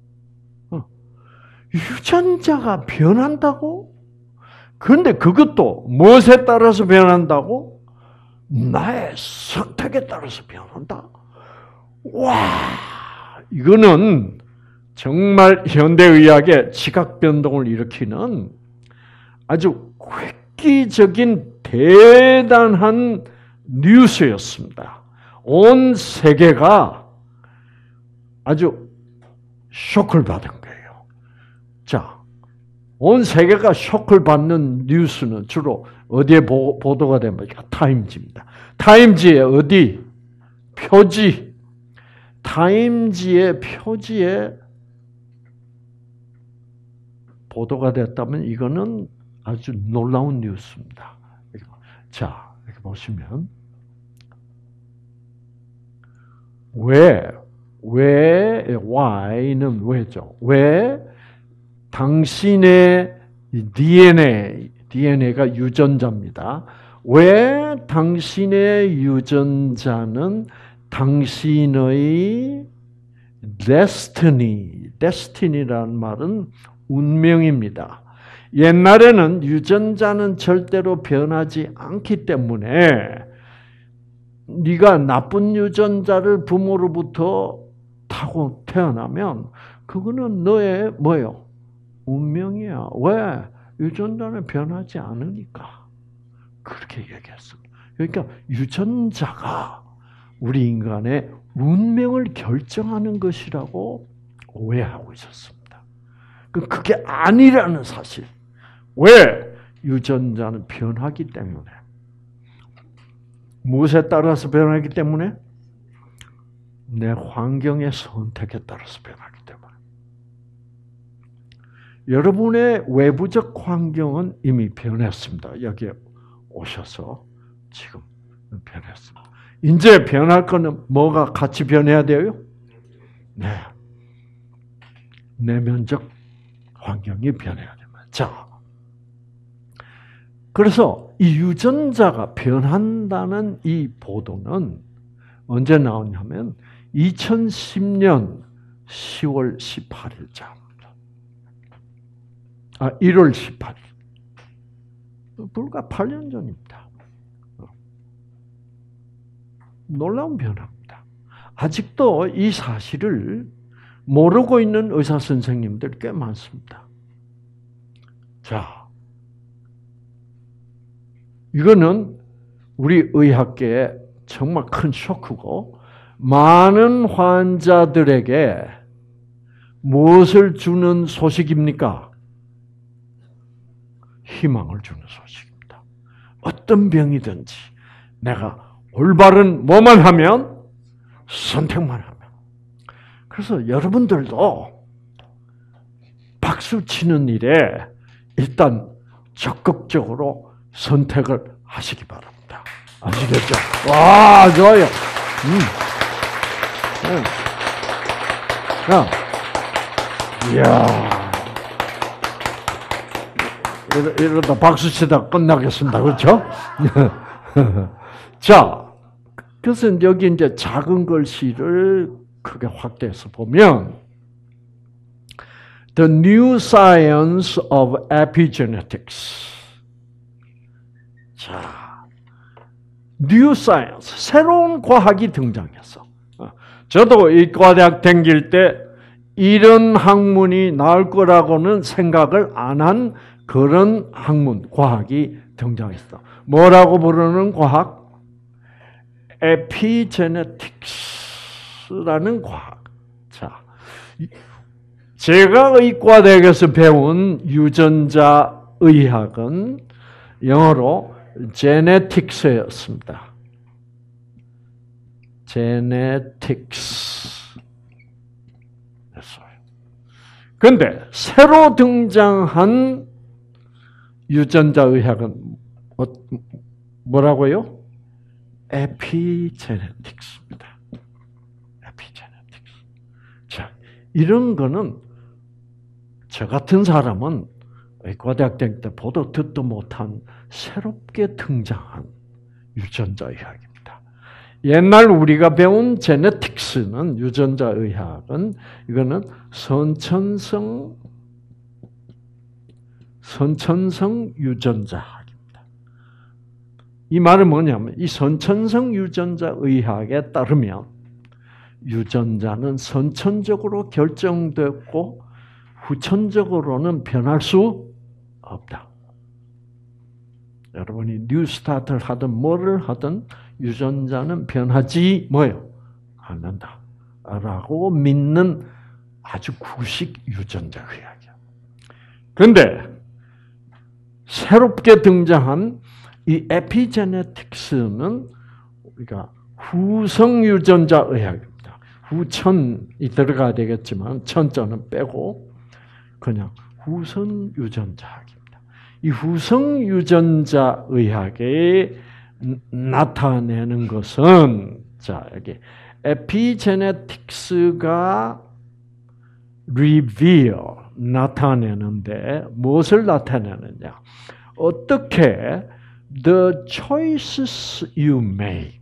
유전자가 변한다고? 그런데 그것도 무엇에 따라서 변한다고? 나의 선택에 따라서 변한다. 와, 이거는 정말 현대의학의 지각 변동을 일으키는 아주 획기적인 대단한 뉴스였습니다. 온 세계가 아주 쇼크를 받은 거예요. 자, 온 세계가 쇼크를 받는 뉴스는 주로 어디에 보도가 됩니까? 타임지입니다. 타임지의 어디? 표지. 타임지의 표지에 보도가 됐다면 이거는 아주 놀라운 뉴스입니다. 자, 이렇게 보시면 Y는 왜죠? 왜 당신의 DNA가 유전자입니다. 왜 당신의 유전자는 당신의 destiny라는 말은 운명입니다. 옛날에는 유전자는 절대로 변하지 않기 때문에 네가 나쁜 유전자를 부모로부터 타고 태어나면 그거는 너의 뭐요? 운명이야. 왜? 유전자는 변하지 않으니까. 그렇게 얘기했습니다. 그러니까 유전자가 우리 인간의 운명을 결정하는 것이라고 오해하고 있었습니다. 그게 아니라는 사실. 왜? 유전자는 변하기 때문에. 무엇에 따라서 변하기 때문에? 내 환경의 선택에 따라서 변하기 때문에. 여러분의 외부적 환경은 이미 변했습니다. 여기에 오셔서 지금 변했습니다. 이제 변할 거는 뭐가 같이 변해야 돼요? 네. 내면적 환경이 변해야 됩니다. 자, 그래서 이 유전자가 변한다는 이 보도는 언제 나오냐면 2010년 10월 18일자입니다. 1월 18일. 불과 8년 전입니다. 놀라운 변화입니다. 아직도 이 사실을 모르고 있는 의사 선생님들 꽤 많습니다. 자, 이거는 우리 의학계에 정말 큰 쇼크고 많은 환자들에게 무엇을 주는 소식입니까? 희망을 주는 소식입니다. 어떤 병이든지 내가 올바른 뭐만 하면, 선택만 하면. 그래서 여러분들도 박수 치는 일에 일단 적극적으로 선택을 하시기 바랍니다. 아시겠죠? 와, 좋아요. 이야. 이러다 박수 치다 끝나겠습니다. 그렇죠? 자, 그래서 여기 이제 작은 글씨를 크게 확대해서 보면 The New Science of Epigenetics. 자, New Science, 새로운 과학이 등장했어. 저도 의과대학 다닐 때 이런 학문이 나올 거라고는 생각을 안 한 그런 학문, 과학이 등장했어. 뭐라고 부르는 과학? 에피제네틱스라는 과학. 자, 제가 의과대학에서 배운 유전자 의학은 영어로 제네틱스였습니다. 제네틱스. 그런데 새로 등장한 유전자 의학은 뭐라고요? 에피제네틱스입니다. 에피제네틱스. 자, 이런 거는 저 같은 사람은 의과대학 다닐 때 보도 듣도 못한 새롭게 등장한 유전자 의학입니다. 옛날 우리가 배운 제네틱스는, 유전자 의학은, 이거는 선천성 유전자학입니다. 이 말은 뭐냐면, 이 선천성 유전자 의학에 따르면 유전자는 선천적으로 결정됐고 후천적으로는 변할 수 없다. 여러분이 뉴스타트를 하든 뭐를 하든 유전자는 변하지 않는다. 라고 믿는 아주 구식 유전자 의학이야. 그런데 새롭게 등장한 이 에피제네틱스는 우리가 후성 유전자 의학입니다. 후천이 들어가야 되겠지만 천자는 빼고 그냥 후성 유전자학입니다. 이 후성 유전자 의학에 나타내는 것은, 자, 여기 에피제네틱스가 reveal, 나타내는데 무엇을 나타내느냐? 어떻게 the choices you make.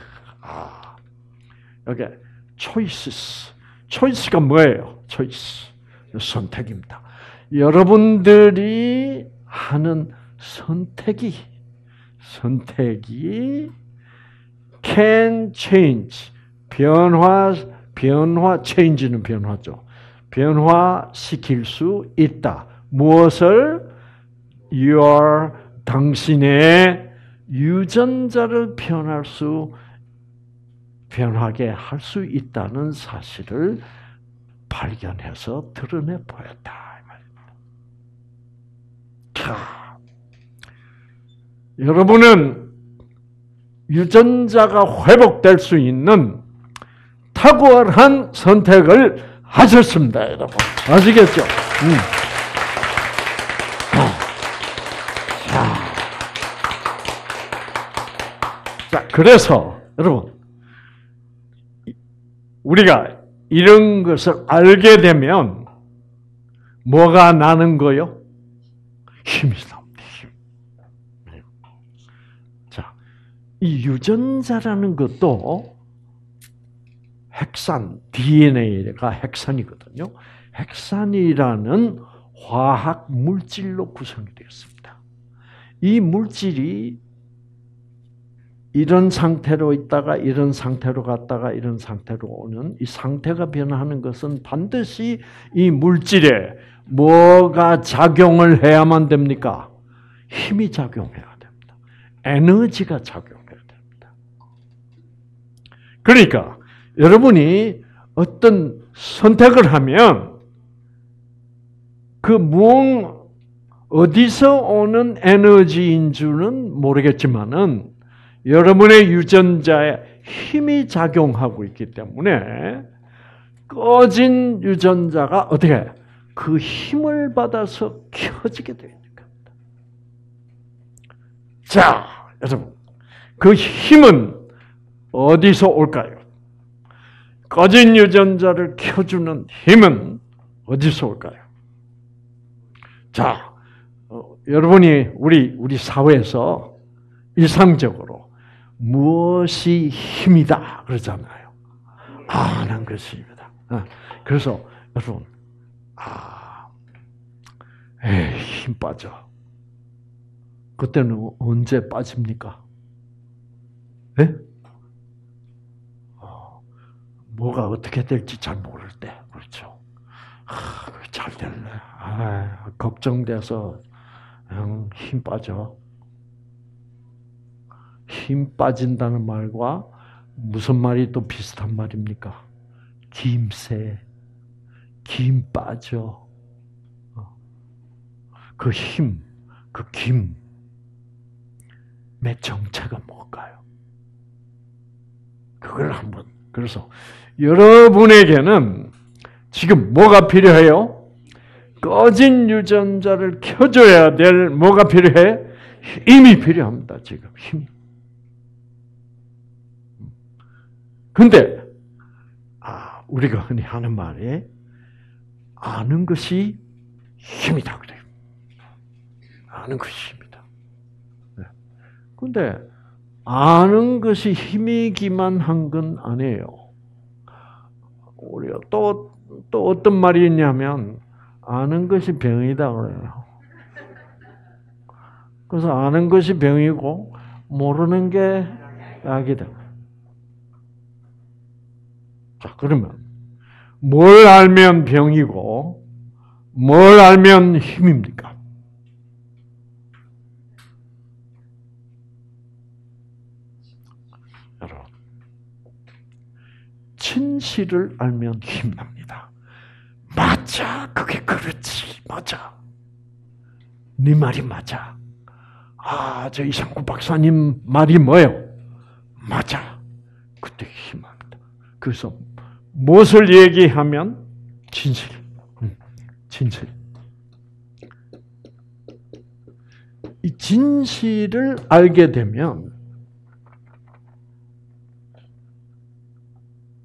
여기 choices. choice가 뭐예요? choice. 선택입니다. 여러분들이 하는 선택이 can change. change는 변화죠. 변화시킬 수 있다. 무엇을? 당신의 유전자를 변하게 할 수 있다는 사실을 발견해서 드러내 보였다. 자, 여러분은 유전자가 회복될 수 있는 탁월한 선택을 하셨습니다, 여러분. 아시겠죠? 자, 그래서 여러분, 우리가 이런 것을 알게 되면 뭐가 나는 거요? 힘이 납니다. 힘. 자, 이 유전자라는 것도 핵산, DNA가 핵산이거든요. 핵산이라는 화학 물질로 구성이 되어 있습니다. 이 물질이 이런 상태로 있다가 이런 상태로 갔다가 이런 상태로 오는 이 상태가 변하는 것은 반드시 이 물질에 뭐가 작용을 해야만 됩니까? 힘이 작용해야 됩니다. 에너지가 작용해야 됩니다. 그러니까 여러분이 어떤 선택을 하면 어디서 오는 에너지인 줄은 모르겠지만은 여러분의 유전자에 힘이 작용하고 있기 때문에 꺼진 유전자가 어떻게 그 힘을 받아서 켜지게 되는 겁니다. 자, 여러분, 그 힘은 어디서 올까요? 꺼진 유전자를 켜주는 힘은 어디서 올까요? 자, 여러분이 우리 사회에서 일상적으로 무엇이 힘이다 그러잖아요. 아는 것입니다. 그래서 여러분, 힘 빠져. 그때는 언제 빠집니까? 네? 뭐가 어떻게 될지 잘 모를 때, 그렇죠. 잘 될래. 걱정돼서 힘 빠져. 힘 빠진다는 말과 무슨 말이 또 비슷한 말입니까? 김새, 김 빠져. 그 힘, 그 김의 정체가 뭘까요? 그걸 한번, 그래서 여러분에게는 지금 뭐가 필요해요? 꺼진 유전자를 켜줘야 될 뭐가 필요해? 힘이 필요합니다, 지금. 힘. 근데, 우리가 흔히 하는 말이, 아는 것이 힘이다, 그래요. 아는 것이 힘이다. 근데, 아는 것이 힘이기만 한 건 아니에요. 우리가 또 어떤 말이 있냐면, 아는 것이 병이다, 그래요. 그래서 아는 것이 병이고, 모르는 게 약이다. 자, 그러면 뭘 알면 병이고 뭘 알면 힘입니까? 여러분, 진실을 알면 힘납니다. 맞아, 그게 그렇지, 맞아. 네 말이 맞아. 저 이상구 박사님 말이 뭐예요? 맞아. 그때 힘납니다. 그래서 무엇을 얘기하면? 진실. 진실. 이 진실을 알게 되면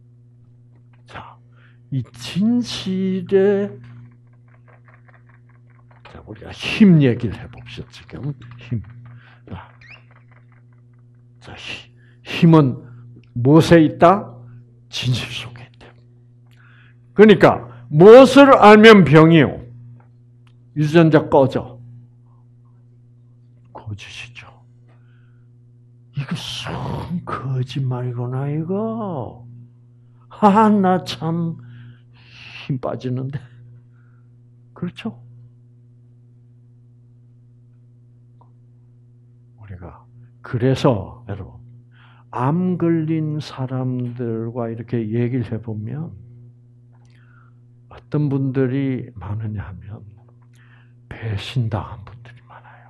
이 진실의 자, 우리가 힘 얘기를 해봅시다. 지금 힘. 자, 힘은 무엇에 있다? 진실 속에 있다. 그러니까 무엇을 알면 병이요? 유전자 꺼져. 거짓이죠. 이거 썩 거짓말이구나 이거. 나 참 힘 빠지는데. 그렇죠? 우리가 그래서 여러분 암 걸린 사람들과 이렇게 얘기를 해보면 어떤 분들이 많으냐 하면 배신당한 분들이 많아요.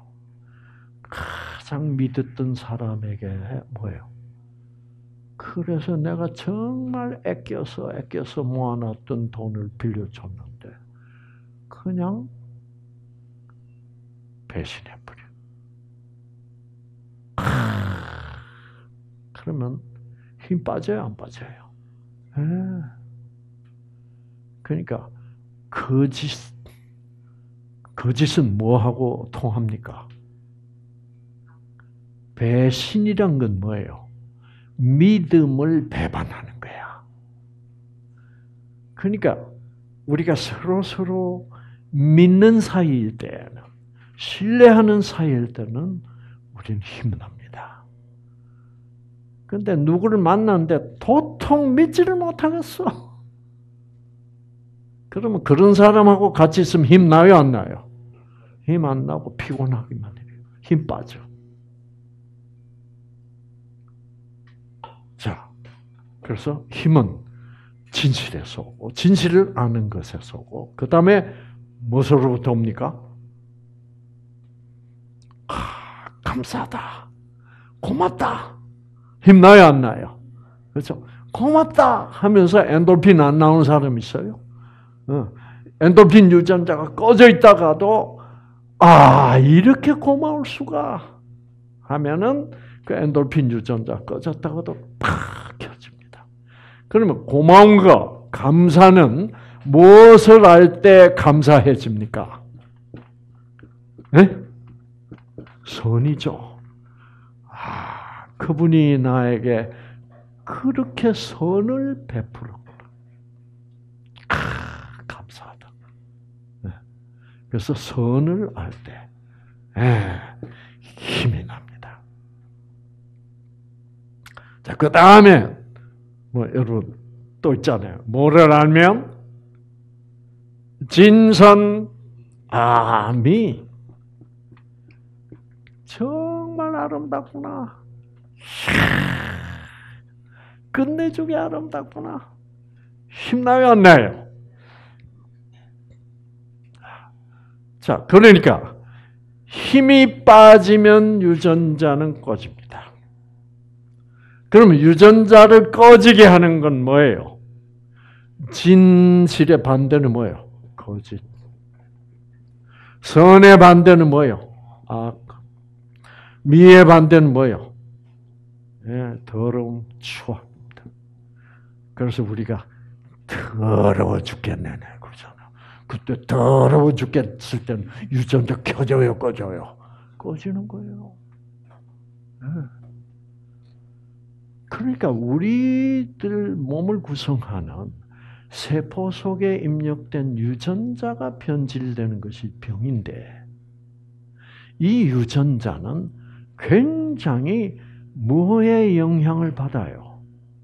가장 믿었던 사람에게 뭐예요? 그래서 내가 정말 아껴서 모아놨던 돈을 빌려줬는데 그냥 배신해버려. 그러면 힘 빠져요, 안 빠져요? 그러니까 거짓은 뭐하고 통합니까? 배신이란 건 뭐예요? 믿음을 배반하는 거야. 그러니까 우리가 서로 믿는 사이일 때는, 신뢰하는 사이일 때는 우리는 힘이 납니다. 그런데 누구를 만났는데 도통 믿지를 못하겠어. 그러면 그런 사람하고 같이 있으면 힘 나요, 안 나요? 힘 안 나고 피곤하기만 해요. 힘 빠져. 자, 그래서 힘은 진실에 쏘고, 진실을 아는 것에 쏘고, 그 다음에 무엇으로부터 옵니까? 감사하다. 고맙다. 힘나요, 안 나요? 그렇죠? 고맙다 하면서 엔돌핀 안 나오는 사람 있어요? 엔돌핀 유전자가 꺼져 있다가도, 이렇게 고마울 수가 하면은 그 엔돌핀 유전자 꺼졌다가도 팍 켜집니다. 그러면 고마운 거, 감사는 무엇을 알 때 감사해집니까? 네? 선이죠. 그분이 나에게 그렇게 선을 베풀었구나. 감사하다. 네. 그래서 선을 알 때 힘이 납니다. 자, 그 다음에 여러분 또 있잖아요. 뭐를 알면? 진선미. 정말 아름답구나. 끝내주게 아름답구나. 힘나요, 안 나요? 자, 그러니까 힘이 빠지면 유전자는 꺼집니다. 그러면 유전자를 꺼지게 하는 건 뭐예요? 진실의 반대는 뭐예요? 거짓. 선의 반대는 뭐예요? 악. 미의 반대는 뭐예요? 더러움, 추악입니다. 그래서 우리가 더러워 죽겠네, 그러잖아. 그때 더러워 죽겠을 때는 유전자 켜져요, 꺼져요? 꺼지는 거예요. 그러니까 우리들 몸을 구성하는 세포 속에 입력된 유전자가 변질되는 것이 병인데, 이 유전자는 굉장히 뭐의 영향을 받아요?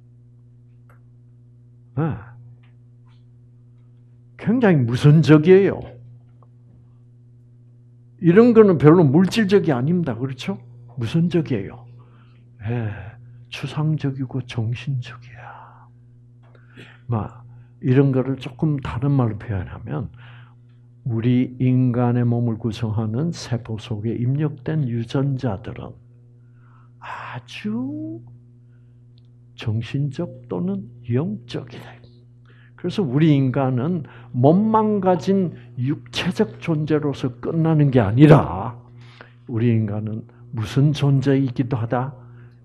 굉장히 무선적이에요. 이런 거는 별로 물질적이 아닙니다. 그렇죠? 무선적이에요. 추상적이고 정신적이야. 이런 거를 조금 다른 말로 표현하면 우리 인간의 몸을 구성하는 세포 속에 입력된 유전자들은 아주 정신적 또는 영적이다. 그래서 우리 인간은 몸만 가진 육체적 존재로서 끝나는 게 아니라 우리 인간은 무슨 존재이기도 하다?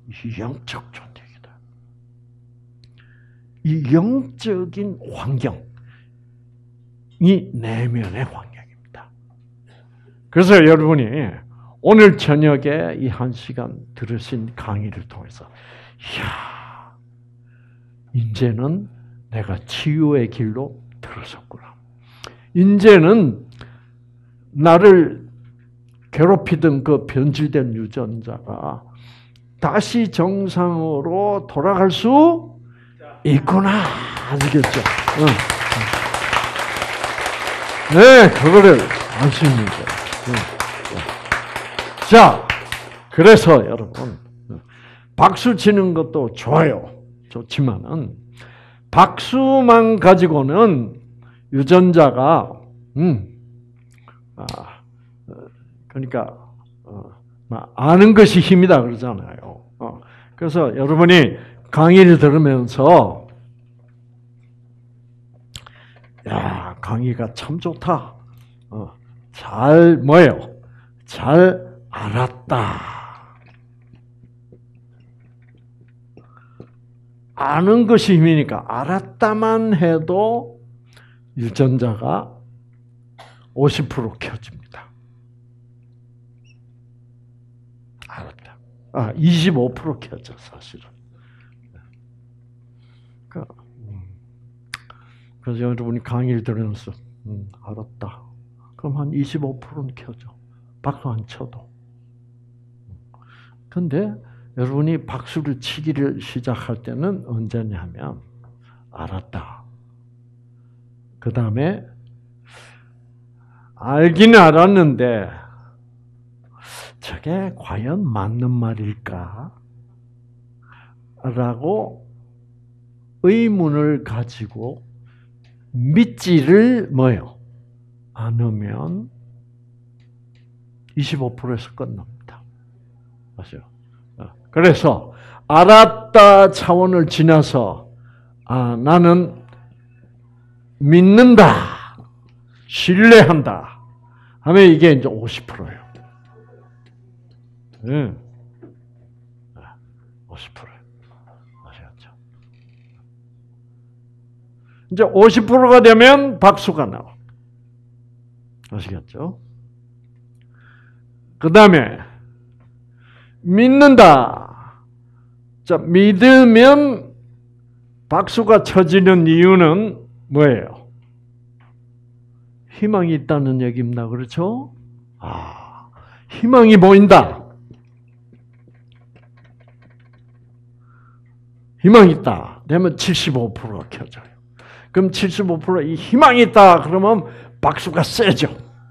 영적 존재이기도 하다. 이 영적인 환경, 내면의 환경입니다. 그래서 여러분이 오늘 저녁에 이 1시간 들으신 강의를 통해서 이야, 이제는 내가 치유의 길로 들어섰구나. 이제는 나를 괴롭히던 그 변질된 유전자가 다시 정상으로 돌아갈 수 있구나. 아시겠죠? 응. 네, 그거를 아십니다. 자, 그래서 여러분, 박수 치는 것도 좋아요. 좋지만은, 박수만 가지고는 유전자가, 그러니까, 아는 것이 힘이다 그러잖아요. 그래서 여러분이 강의를 들으면서, 야, 강의가 참 좋다. 잘 알았다. 아는 것이 힘이니까 알았다만 해도 유전자가 50% 켜집니다. 알았다. 25% 켜져, 사실은. 그래서 여러분이 강의를 들으면서, 알았다. 그럼 한 25%는 켜져. 박수 안 쳐도. 근데 여러분이 박수를 치기를 시작할 때는 언제냐면, 알았다. 그 다음에, 알기는 알았는데, 저게 과연 맞는 말일까? 라고 의문을 가지고 믿지를 않으면 25%에서 끝납니다. 아시죠? 그래서 알았다 차원을 지나서 나는 믿는다, 신뢰한다 하면 이게 이제 50%예요. 네. 50%예요. 아시겠죠? 이제 50%가 되면 박수가 나와. 아시겠죠? 그 다음에 믿는다. 자, 믿으면 박수가 쳐지는 이유는 뭐예요? 희망이 있다는 얘기입니다. 그렇죠? 희망이 보인다. 희망이 있다. 되면 75%가 켜져요. 그럼 75%이 희망이 있다. 그러면 박수가 세죠.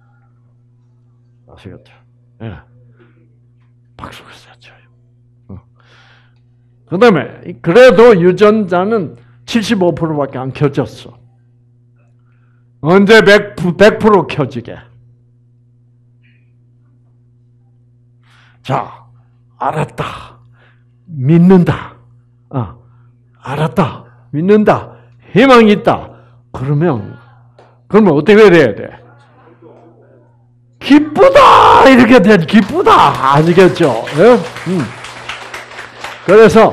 아시겠죠? 예. 박수가 세죠. 그 다음에, 그래도 유전자는 75%밖에 안 켜졌어. 언제 100% 켜지게? 자, 알았다. 믿는다. 알았다. 믿는다. 희망이 있다. 그러면 어떻게 해야 돼? 기쁘다! 이렇게 돼. 기쁘다! 아시겠죠? 예? 그래서,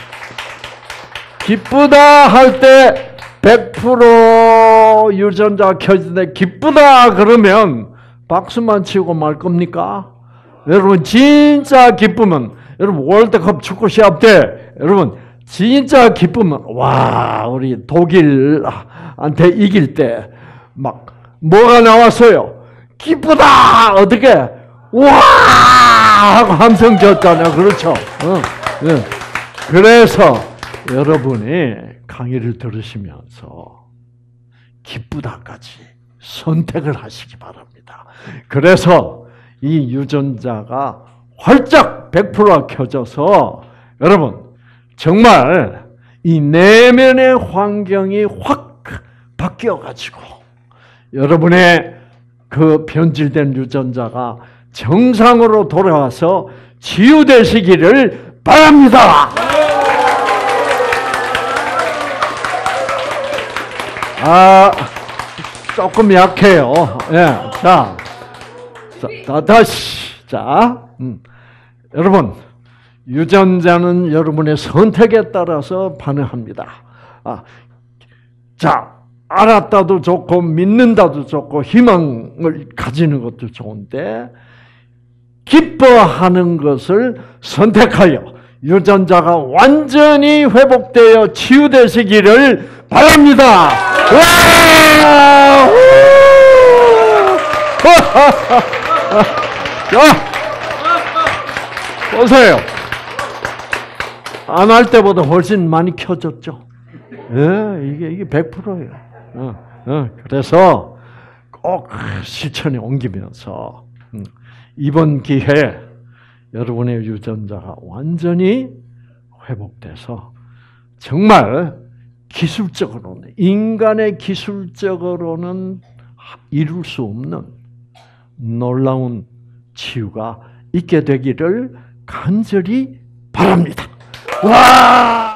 기쁘다 할 때 100% 유전자 켜지는데 기쁘다 그러면 박수만 치고 말 겁니까? 여러분 진짜 기쁘면 여러분 월드컵 축구 시합 때 여러분 진짜 기쁘면 와 우리 독일한테 이길 때 막 뭐가 나왔어요? 기쁘다 어떻게 와 하고 함성 쳤잖아요. 그렇죠? 네. 그래서 여러분이 강의를 들으시면서 기쁘다까지 선택을 하시기 바랍니다. 그래서 이 유전자가 활짝 100%가 켜져서 여러분 정말 이 내면의 환경이 확 바뀌어가지고 여러분의 그 변질된 유전자가 정상으로 돌아와서 치유되시기를 바랍니다. 조금 약해요. 예, 자, 다시. 여러분, 유전자는 여러분의 선택에 따라서 반응합니다. 자, 알았다도 좋고 믿는다도 좋고 희망을 가지는 것도 좋은데 기뻐하는 것을 선택하여 유전자가 완전히 회복되어 치유되시기를 바랍니다. 와! 자, 보세요. 안 할 때보다 훨씬 많이 켜졌죠. 예, 이게 100%예요. 그래서 꼭 실천에 옮기면서 이번 기회에 여러분의 유전자가 완전히 회복돼서 정말 기술적으로는, 인간의 기술적으로는 이룰 수 없는 놀라운 치유가 있게 되기를 간절히 바랍니다. 와!